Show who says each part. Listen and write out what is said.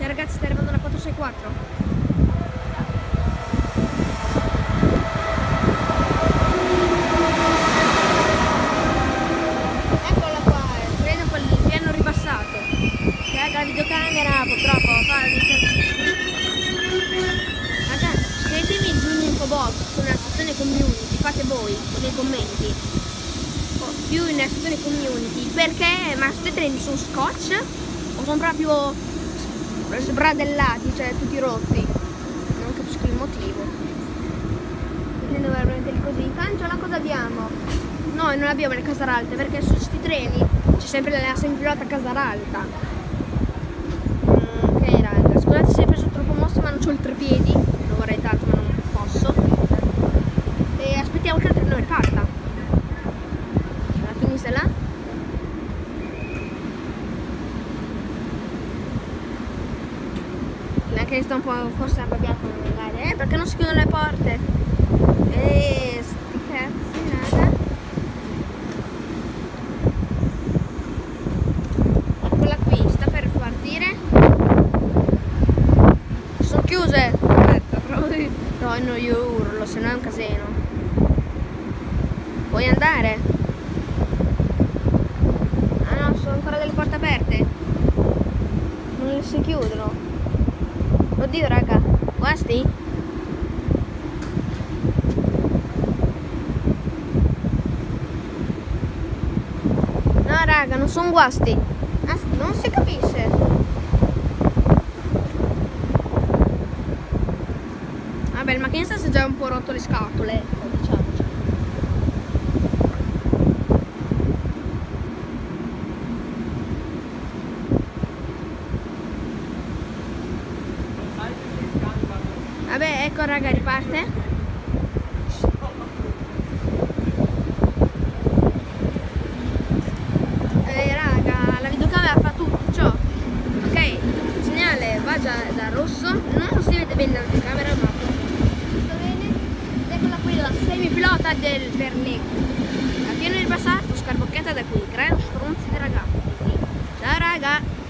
Speaker 1: Cioè ragazzi, sta arrivando la 464. Eccola qua, credo quel piano ribassato. Cioè la videocamera purtroppo fa ragazzi, scrivetemi giù in info box sulla sezione community, fate voi nei commenti. O più nella sezione community, perché ma questi treni sono scotch o sono proprio sbradellati, cioè tutti rotti? Non capisco il motivo. Perché dovrebbero metterli così? In Cangiolo cosa abbiamo? Noi non abbiamo le Casaralta, perché su questi treni c'è sempre la semipilota Casaralta. Ok raga, scusate se hai preso troppo mosso, ma non c'ho il trepiedi, lo vorrei tanto ma non posso. E aspettiamo che il treno riparta. La finisce là? Anche sto un po' forse arrabbiato magari, perché non si chiudono le porte? Sti cazzi, raga. Quella qui sta per partire. Sono chiuse. Aspetta, no, io urlo, se no è un casino. Vuoi andare? Ah no, sono ancora delle porte aperte. Non le si chiudono. Oddio raga, guasti? No raga, non sono guasti. Non si capisce. Vabbè, il macchinista si è già un po' rotto le scatole, diciamo. Vabbè, ecco raga, riparte. Raga, la videocamera fa tutto ciò. Ok, il segnale va già dal rosso. Non si vede bene la videocamera, ma tutto bene. Eccola qui la semipilota del Bernego. La pieno ribassato, scarbocchiata da qui. Creano stronzi di ragazzi. Ciao raga.